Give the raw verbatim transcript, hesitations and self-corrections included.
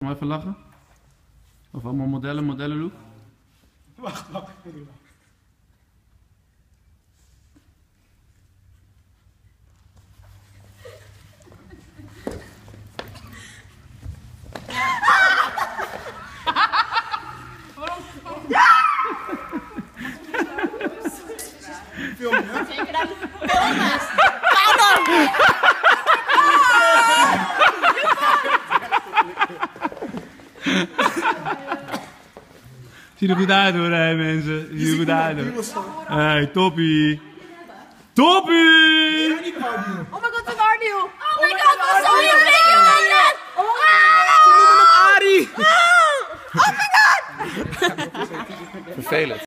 Kom even lachen. Of allemaal modellen, modellenlook. Wacht, wacht. Film je? Zeker dat je filmen. Pardon! Ziet er goed uit hoor, hè, mensen. Ziet er goed uit hoor. Hey, toppie. Toppie! Oh my god, een Arnie! Oh my god, wat zo je video was dat? Arie! Oh my god! Vervelend.